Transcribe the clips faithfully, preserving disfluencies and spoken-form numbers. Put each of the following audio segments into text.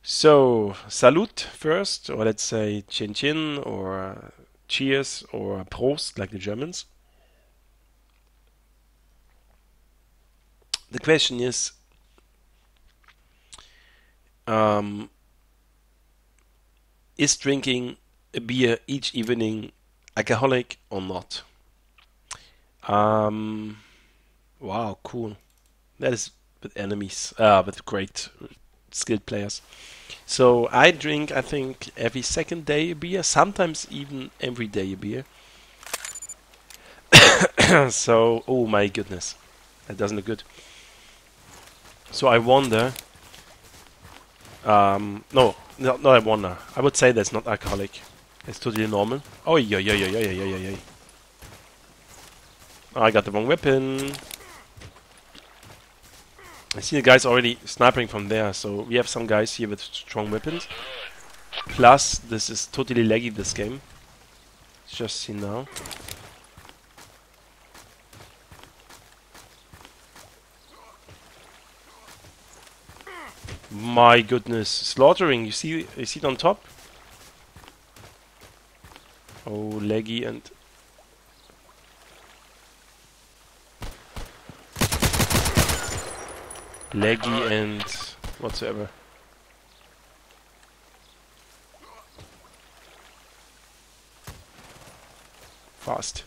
So, salute first, or let's say chin chin, or cheers, or Prost, like the Germans. The question is, um, is drinking a beer each evening alcoholic or not? Um, wow, cool. That is with enemies, uh, with great skilled players. So I drink, I think, every second day a beer, sometimes even every day a beer. So, oh my goodness, that doesn't look good. So I wonder. Um, no, no, no, I wonder. I would say that's not alcoholic. It's totally normal. Oh yeah, yeah, yeah, yeah, yeah, yeah, yeah. I got the wrong weapon. I see the guys already sniping from there, so we have some guys here with strong weapons. Plus, this is totally laggy, this game. Just see now. My goodness, slaughtering, you see, you see it on top? Oh, laggy and... Laggy and whatsoever. Fast.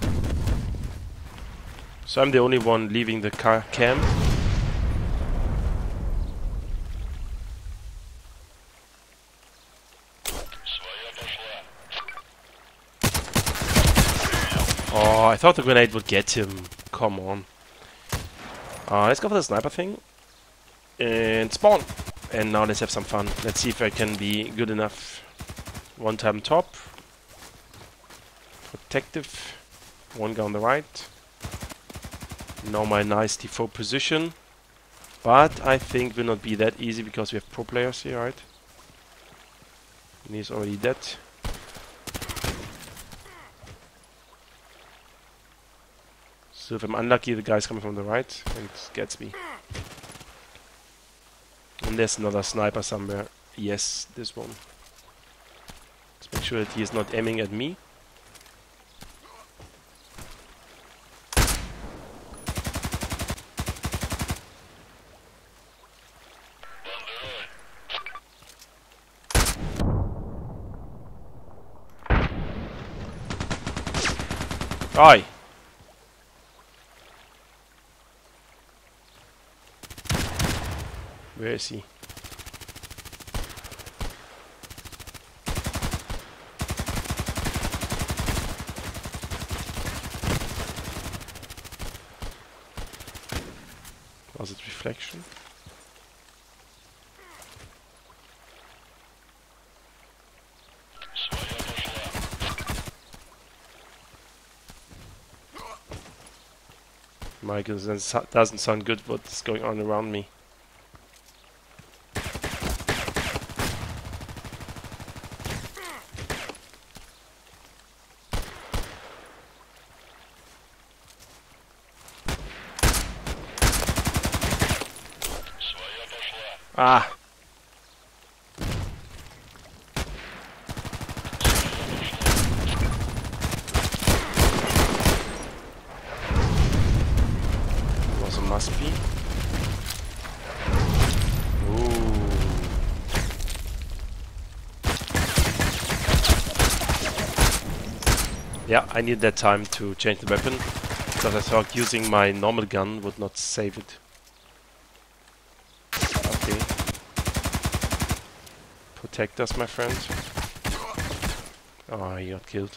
So I'm the only one leaving the car camp. Oh, I thought the grenade would get him. Come on. Uh, let's go for the sniper thing. And spawn. And now let's have some fun. Let's see if I can be good enough. One time top. Protective. One guy on the right. Now my nice default position. But I think will not be that easy because we have pro players here, right? And he's already dead. So if I'm unlucky, the guy's coming from the right and gets me. And there's another sniper somewhere. Yes, this one. Let's make sure that he is not aiming at me. Aye. Where is he? Was it reflection? My goodness, that doesn't sound good what's going on around me. Ah! Was a must be. Ooh. Yeah, I need that time to change the weapon because I thought using my normal gun would not save it. Okay. Protect us, my friend. Oh, he got killed.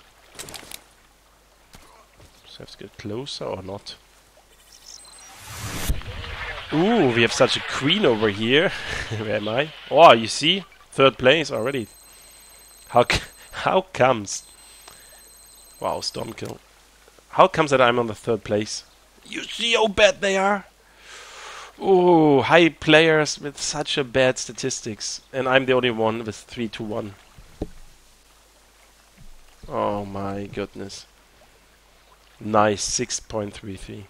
So I have to get closer or not? Ooh, we have such a queen over here. Where am I? Oh, you see? Third place already. How c how comes? Wow, storm kill. How comes that I'm on the third place? You see how bad they are? Ooh, high players with such a bad statistics. And I'm the only one with three to one. Oh my goodness. Nice, six point three three.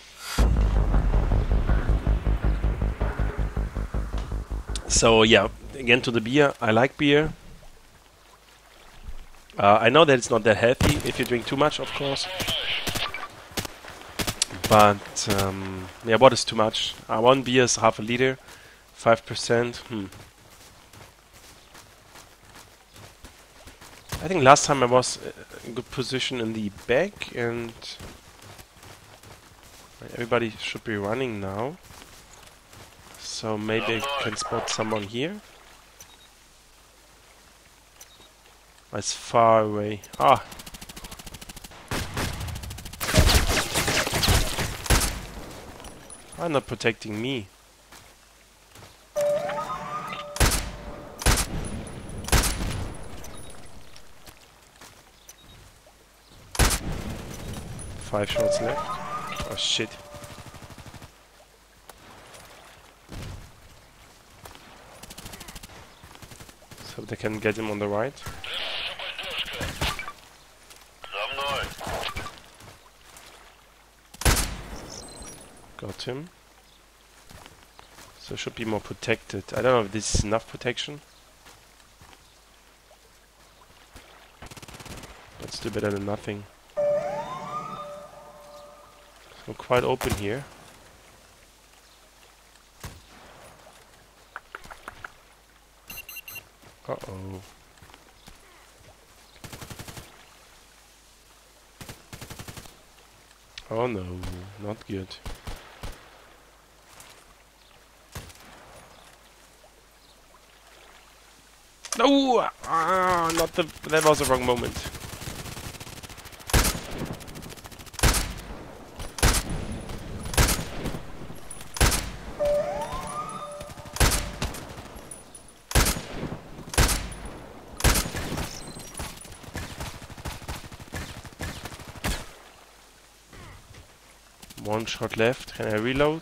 So yeah, again to the beer. I like beer. Uh, I know that it's not that healthy if you drink too much, of course. But um, yeah, what is too much? Uh, one beer is half a liter, five percent. Hmm. I think last time I was in good position in the back, and everybody should be running now. So maybe I can spot someone here. It's far away. Ah! Why not protecting me? Five shots left. Oh shit. So they can get him on the right. Got him. So should be more protected. I don't know if this is enough protection. But still better than nothing. So quite open here. Uh-oh. Oh no, not good. No! Ah, not the. That was the wrong moment. One shot left. Can I reload?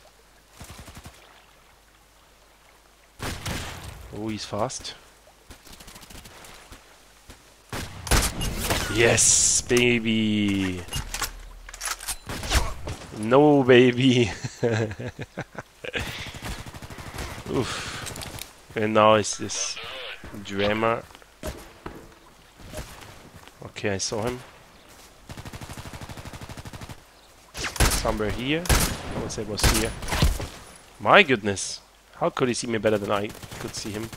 Oh, he's fast. Yes, baby. No, baby. Oof. And now it's this drama. Okay, I saw him. Somewhere here. I would say it was here. My goodness. How could he see me better than I could see him?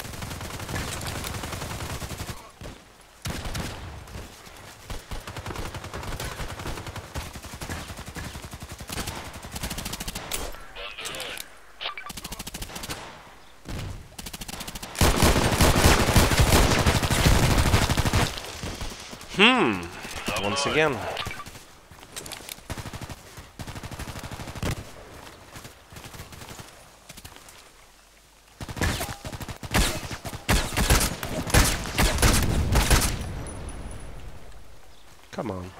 Hmm. Once again. Come on.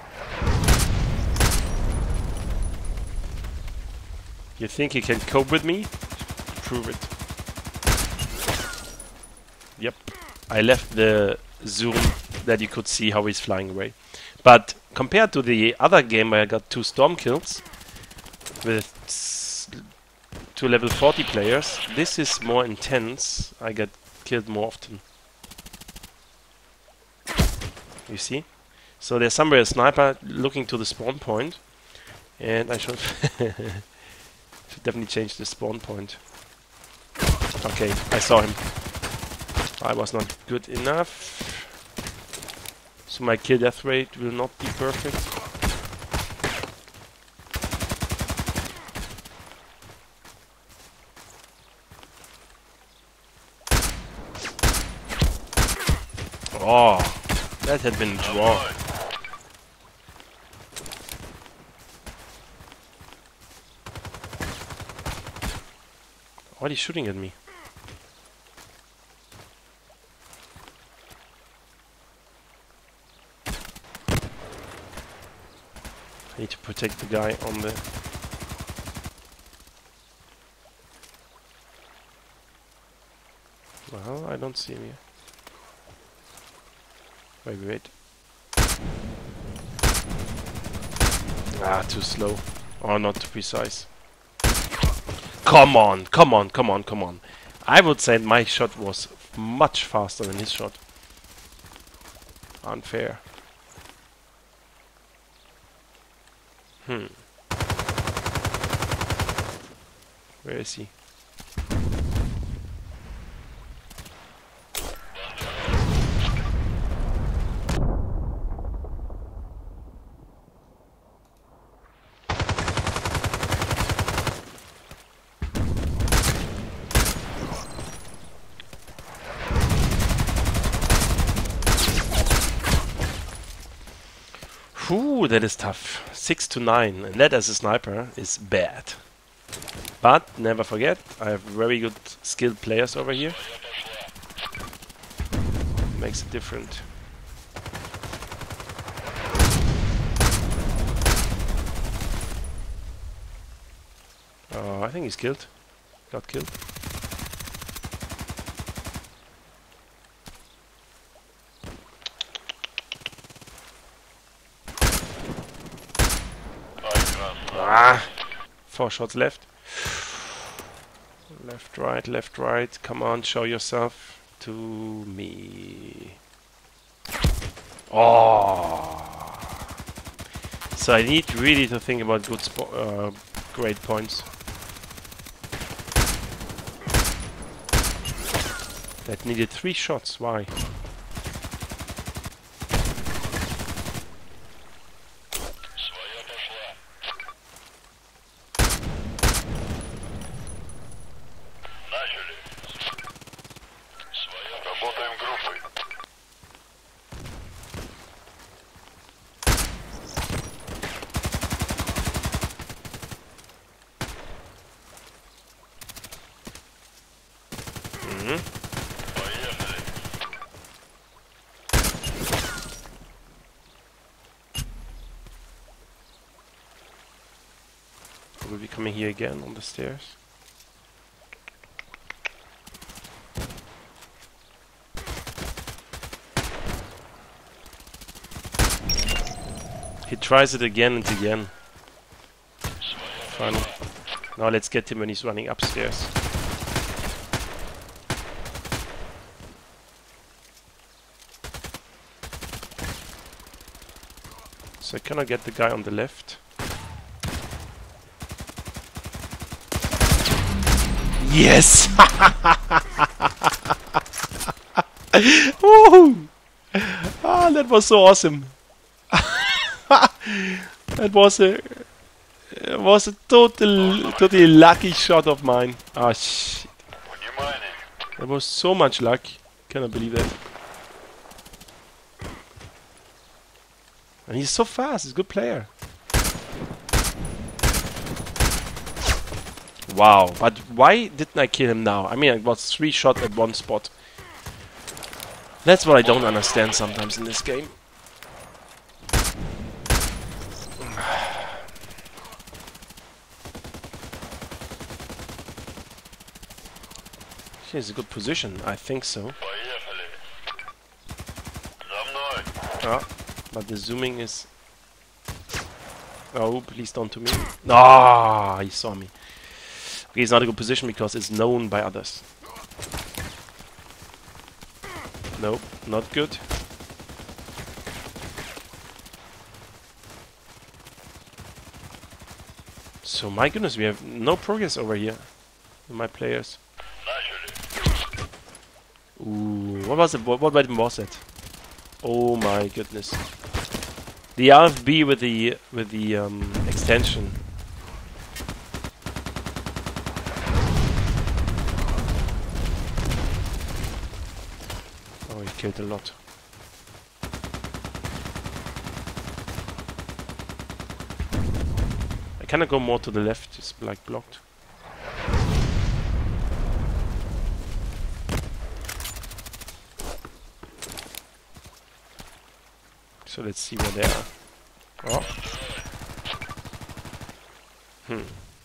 You think you can cope with me? Prove it. Yep. I left the zoom that you could see how he's flying away. But compared to the other game where I got two storm kills with two level forty players, this is more intense. I get killed more often. You see? So there's somewhere a sniper looking to the spawn point, and I should, should definitely change the spawn point. Okay, I saw him. I was not good enough, so my kill death rate will not be perfect. Oh, that had been a draw. Why are you shooting at me? I need to protect the guy on the... Well, I don't see him here. Wait, wait. Ah, too slow. Or not too precise. Come on, come on, come on, come on. I would say my shot was much faster than his shot. Unfair. Hmm. Where is he? Ooh, that is tough. Six to nine, and that as a sniper is bad. But never forget, I have very good skilled players over here. Makes it different. Oh, I think he's killed. Got killed. Ah, four shots left. Left, right, left, right. Come on, show yourself to me. Oh! So I need really to think about good spo uh, great points. That needed three shots. Why? Will be coming here again on the stairs. He tries it again and again. Fun. Now let's get him when he's running upstairs. So I cannot get the guy on the left. Yes! Woohoo! Ah, that was so awesome. That was a it was a total totally lucky shot of mine. Ah shit. That was so much luck. Cannot believe that. And he's so fast, he's a good player. Wow, but why didn't I kill him now? I mean, it was three shots at one spot. That's what I don't understand sometimes in this game. Here's a good position, I think so. Ah, but the zooming is... Oh, please don't to me. Ah, he saw me. Okay, it's not a good position because it's known by others. Nope, not good. So my goodness, we have no progress over here with my players. Ooh, what was it? What, what weapon was it? Oh my goodness! The R F B with the with the um, extension. Oh, he killed a lot. I cannot go more to the left. It's like blocked. So let's see where they are. Oh. Hmm.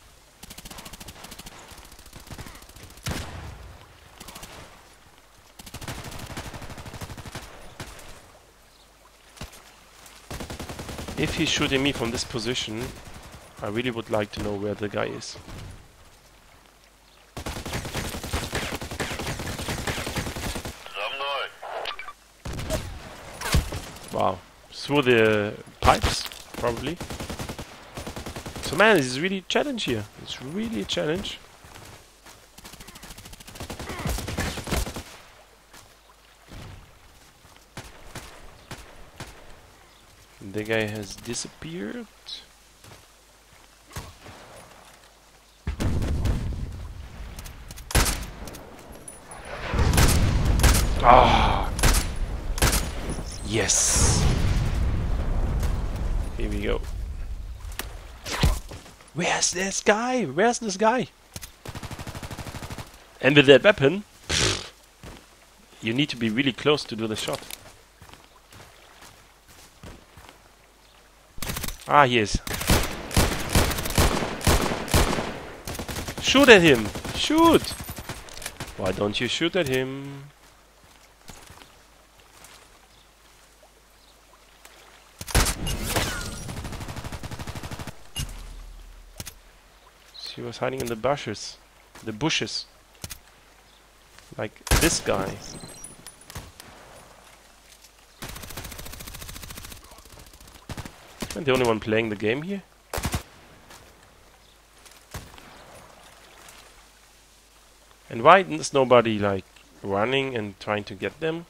If he's shooting me from this position, I really would like to know where the guy is. Wow. Through the pipes, probably. So man, this is really a challenge here. It's really a challenge. The guy has disappeared. Ah, yes. Here we go. Where's this guy? Where's this guy? And with that weapon, pfft, you need to be really close to do the shot. Ah, he is. Shoot at him! Shoot! Why don't you shoot at him? She was hiding in the bushes. The bushes. Like this guy. I'm the only one playing the game here. And why is nobody like running and trying to get them?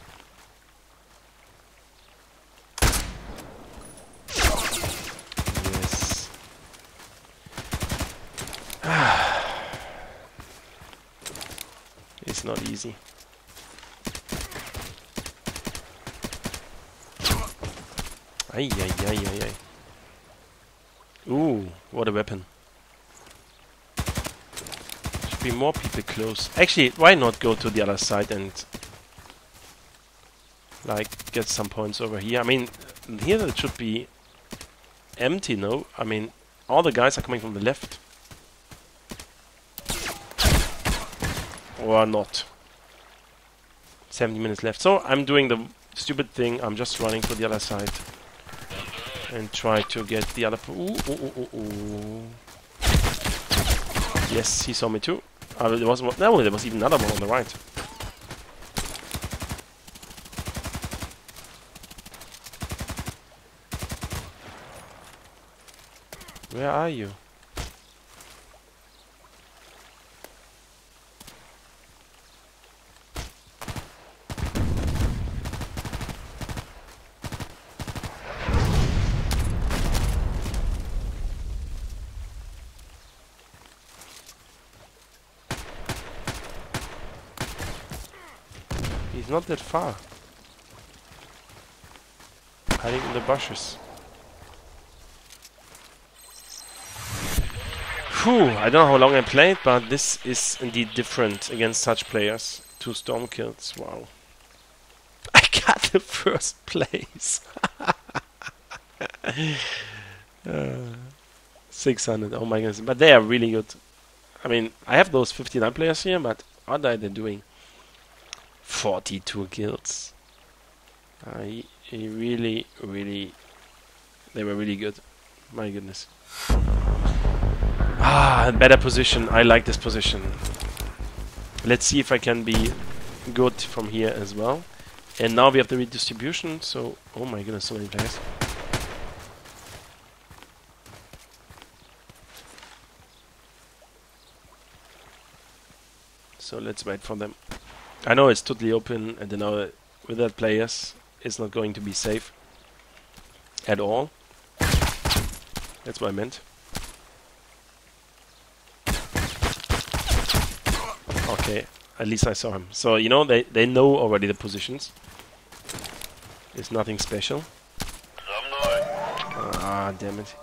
Yes. It's not easy. Ay, ay, ay, ay, ay. Ooh, what a weapon. Should be more people close. Actually, why not go to the other side and like get some points over here? I mean, here it should be empty, no? I mean, all the guys are coming from the left. Or not. seventy minutes left. So I'm doing the stupid thing. I'm just running to the other side. And try to get the other... Ooh, ooh, ooh, ooh, ooh. Yes, he saw me too. Uh, there was one, no, there was even another one on the right. Where are you? He's not that far. Hiding in the bushes. Phew, I don't know how long I played, but this is indeed different against such players. Two storm kills, wow. I got the first place. uh, six hundred, oh my goodness. But they are really good. I mean, I have those fifty-nine players here, but what are they doing? forty-two kills. I really, really... They were really good. My goodness. Ah, better position. I like this position. Let's see if I can be good from here as well. And now we have the redistribution, so... Oh my goodness, so many players. So let's wait for them. I know it's totally open, and I know that without players, it's not going to be safe at all. That's what I meant. Okay, at least I saw him. So, you know, they, they know already the positions. It's nothing special. Ah, damn it.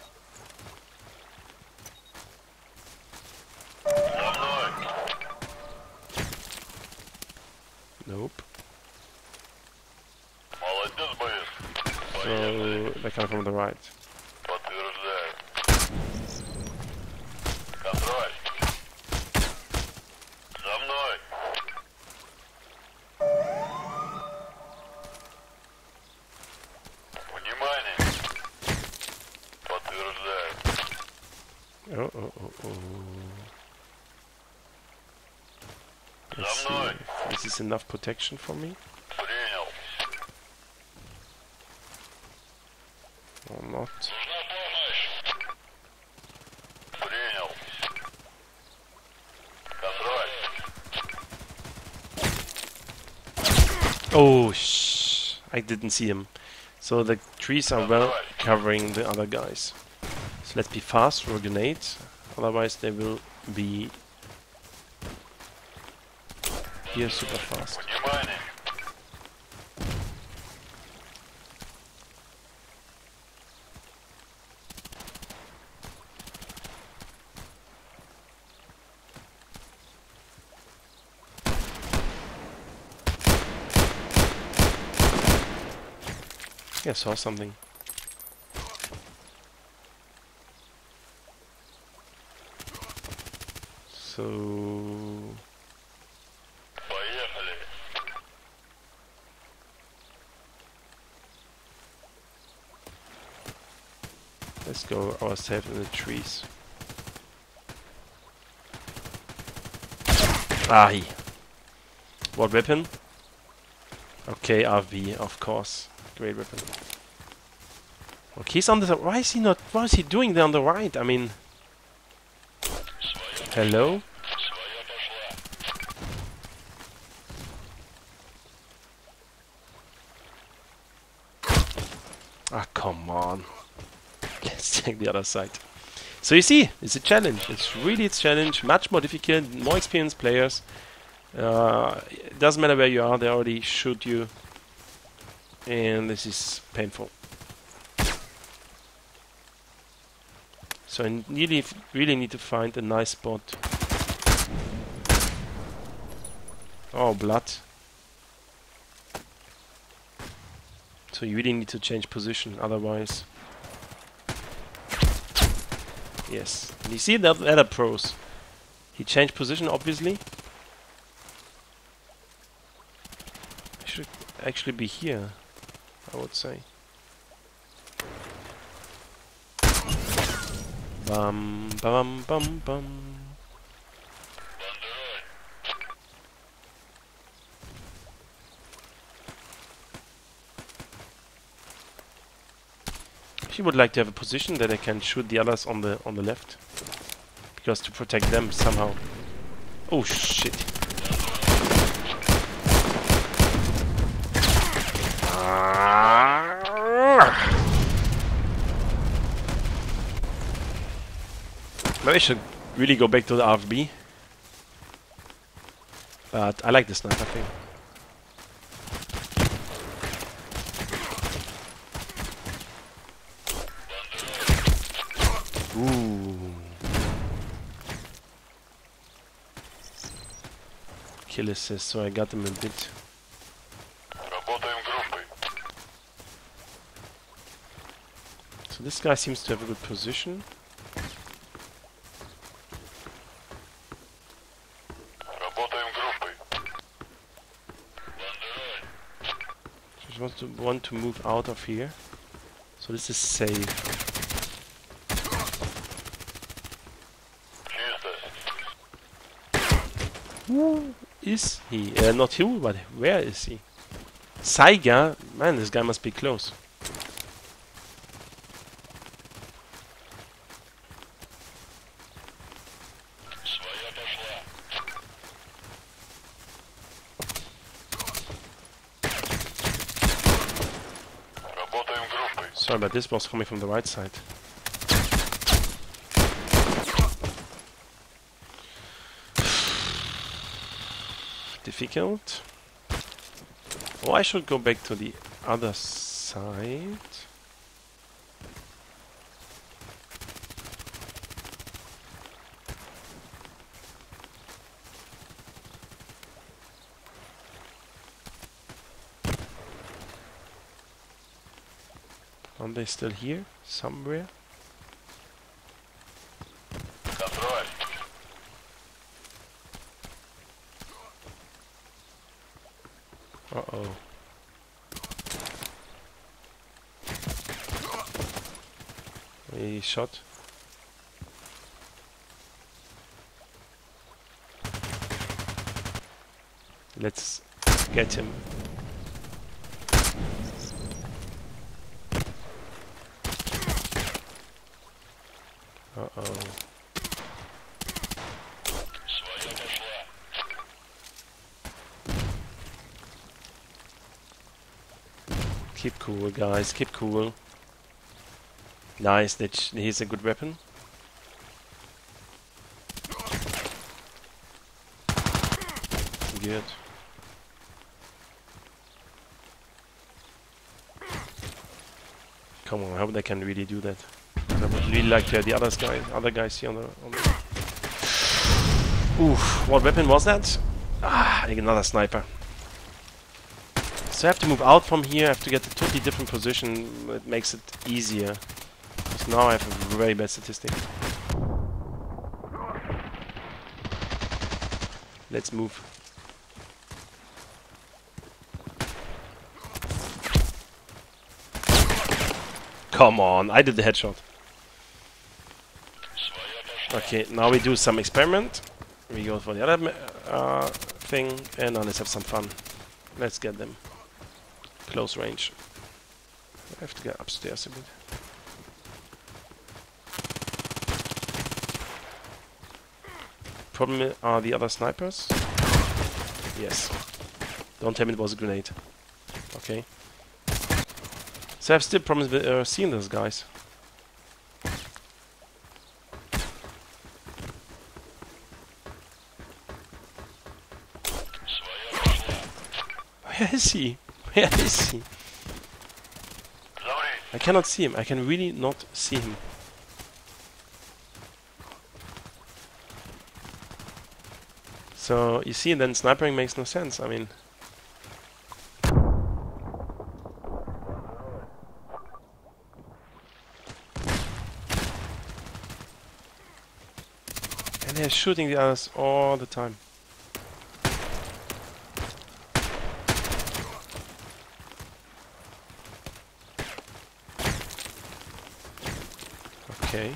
Nope. So, they're coming from the right. Oh, oh, oh, oh. Let's see if this is enough protection for me. Or not. Oh, shh. I didn't see him. So the trees are well covering the other guys. So let's be fast for a grenade. Otherwise they will be here super fast. Yeah, I saw something. So let's go ourselves in the trees. Ah, he. What weapon? Okay, R V, of course. Great weapon. Okay, he's on the. Why is he not? What is he doing there on the right? I mean, hello. Ah, come on. Let's take the other side. So you see, it's a challenge. It's really a challenge. Much more difficult. More experienced players. Uh, it doesn't matter where you are. They already shoot you. And this is painful. So I really, really need to find a nice spot. Oh, blood. So you really need to change position, otherwise. Yes. And you see that other pros. He changed position, obviously. I should actually be here, I would say. Bum bum bum bum. She would like to have a position that I can shoot the others on the on the left, because to protect them somehow. Oh shit! Maybe I should really go back to the R F B, but I like the sniper thing. Ooh. Kill assist, so I got them a bit. So this guy seems to have a good position. Just want to want to move out of here. So this is safe. Who is he? Uh, not who, but where is he? Saiga? Man, this guy must be close. Sorry, but this was coming from the right side. Difficult. Oh, I should go back to the other side. Are they still here? Somewhere? Uh-oh. He shot. Let's get him. Uh-oh. Keep cool, guys. Keep cool. Nice. That sh he's a good weapon. Good. Come on, I hope they can really do that. I would really like to have the others guy, other guys here on the. On the Oof! What weapon was that? Ah, another sniper. So I have to move out from here. I have to get a totally different position. It makes it easier. Because now I have a very bad statistic. Let's move. Come on, I did the headshot. Okay, now we do some experiment. We go for the other uh, thing, and now let's have some fun. Let's get them. Close range. I have to get upstairs a bit. Problem are the other snipers? Yes. Don't tell me it was a grenade. Okay. So I have still problems with uh, seeing those guys. Where is he? Where is he? I cannot see him. I can really not see him. So, you see, then snipering makes no sense. I mean... And they're shooting the others all the time. Okay.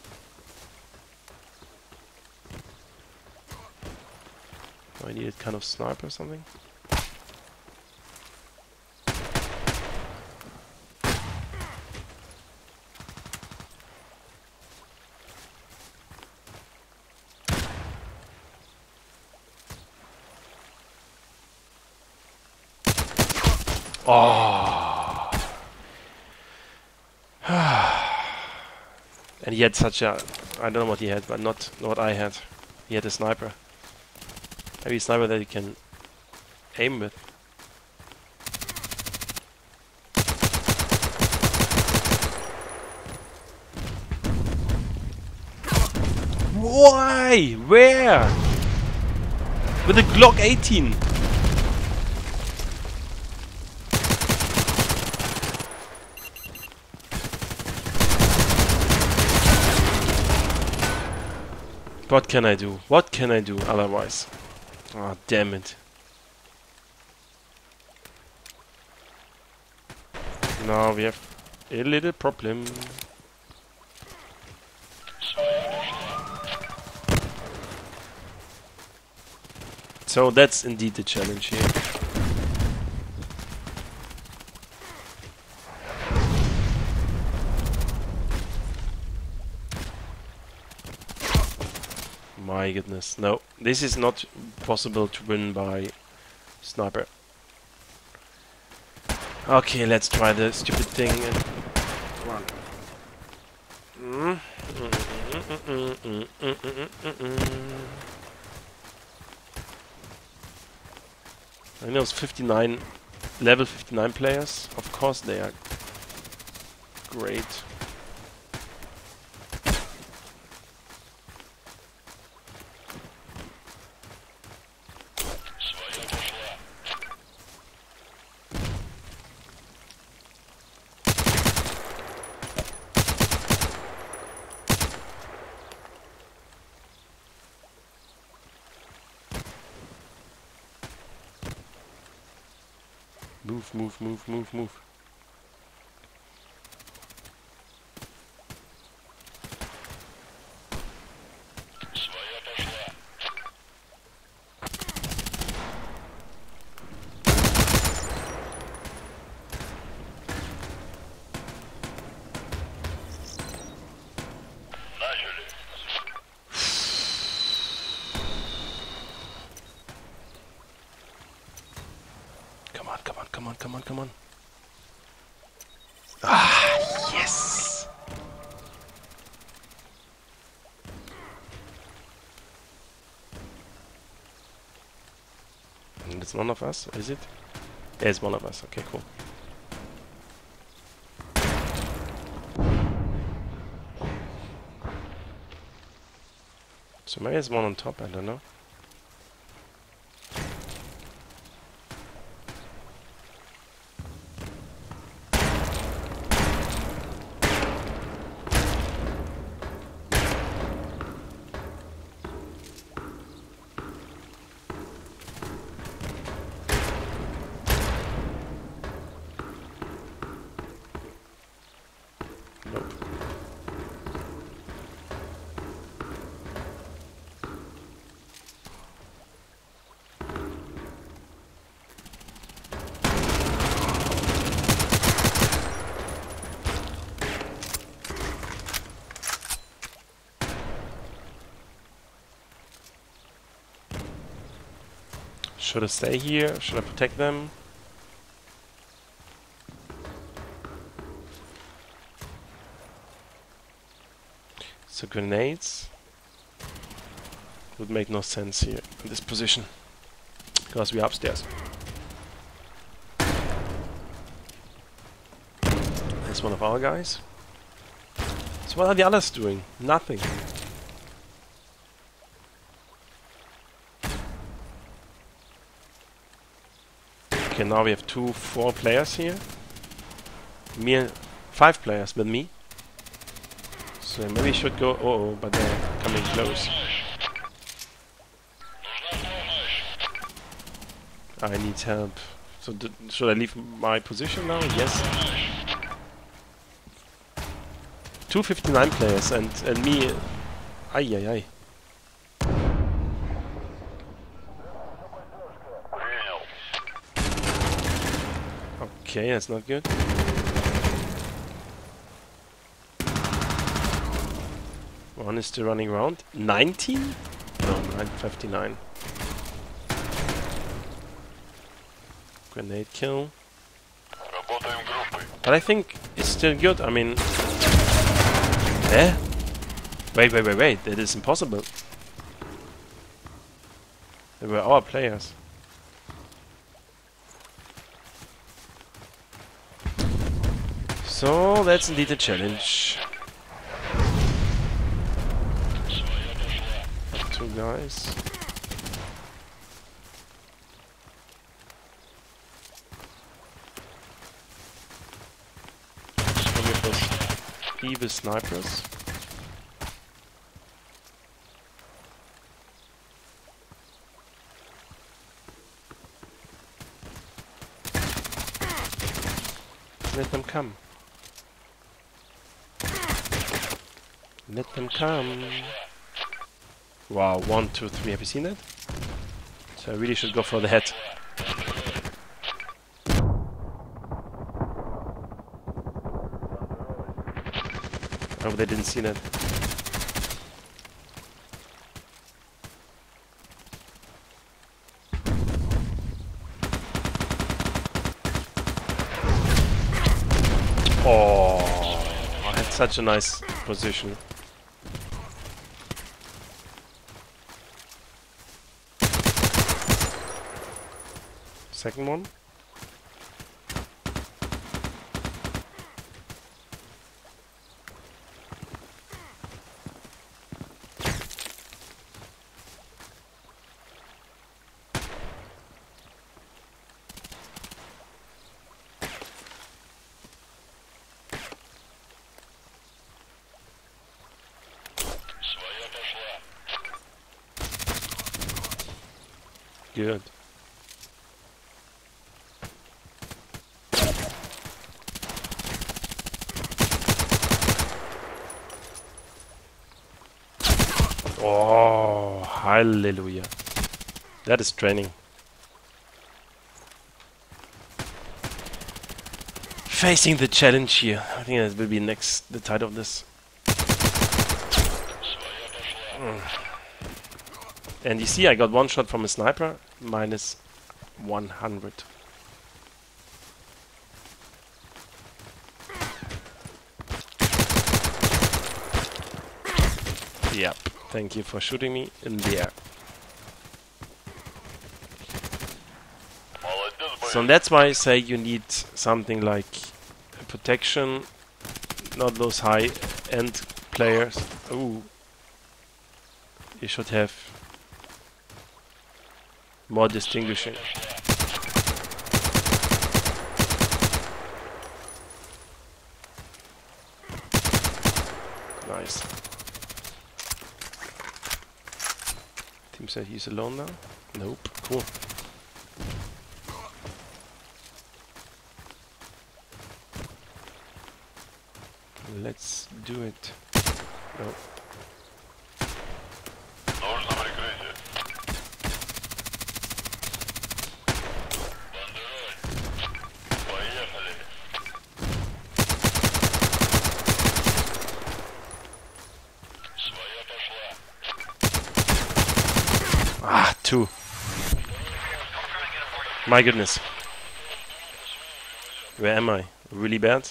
Oh, I needed kind of sniper or something. Oh. And he had such a... I don't know what he had, but not what I had. He had a sniper. Maybe a sniper that you can aim with. Why? Where? With a Glock eighteen. What can I do? What can I do otherwise? Oh, damn it. Now we have a little problem. So that's indeed the challenge here. My goodness, no, this is not possible to win by sniper. Okay, let's try the stupid thing and run. Mm. Mm, mm, mm, mm, mm, mm, mm, mm. I know it's fifty-nine, level fifty-nine players. Of course they are great. Move, move, move, move, move. come on, come on, come on, come on. Ah, yes! And it's one of us, is it? Yeah, it's one of us. Okay, cool. So maybe there's one on top, I don't know. Nope. Should I stay here? Should I protect them? So grenades would make no sense here in this position because we're upstairs. There's one of our guys. So what are the others doing? Nothing. Okay, now we have two, four players here. Me and five players with me. So maybe we should go. Oh, oh, but they're coming close. I need help. So d should I leave my position now? Yes. two fifty-nine players and and me. Ay ay ay. Okay, that's not good. One is still running around. nineteen? No, nine fifty-nine. Grenade kill. But I think it's still good. I mean... Eh? Wait, wait, wait, wait. That is impossible. They were our players. So, that's indeed a challenge. Two guys. Look at those evil snipers. Let them come. Let them come. Wow, one, two, three. Have you seen that? So I really should go for the head. I hope they didn't see that. Oh, I had such a nice position. Second one. Good. Oh, hallelujah. That is training. Facing the challenge here. I think that will be next, the title of this. Mm. And you see, I got one shot from a sniper, minus one hundred. Yep. Thank you for shooting me in the air. So that's why I say you need something like protection, not those high-end players. Ooh. You should have more distinguishing. Nice. Team said he's alone now? Nope. Cool. Let's do it. Nope. Ah, two. My goodness. Where am I? Really bad?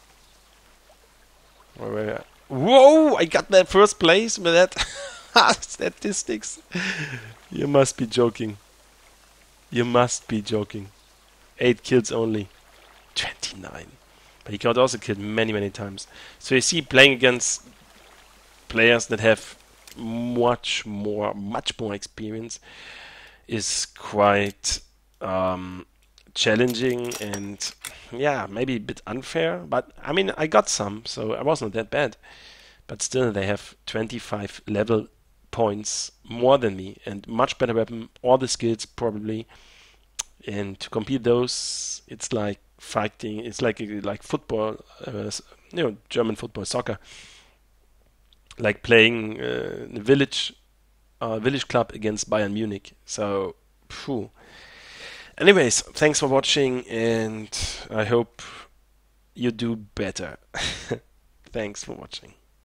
Or where? Whoa! I got that first place with that statistics. You must be joking. You must be joking. Eight kills only. twenty-nine. But he got also killed many, many times. So you see, playing against players that have much more, much more experience is quite um, challenging and, yeah, maybe a bit unfair. But I mean, I got some, so I wasn't that bad. But still, they have twenty-five level points more than me and much better weapon, all the skills probably. And to compete those, it's like fighting. It's like like football, uh, you know, German football, soccer. Like playing uh, in a village, uh, village club against Bayern Munich. So, phew. Anyways, thanks for watching, and I hope you do better. Thanks for watching.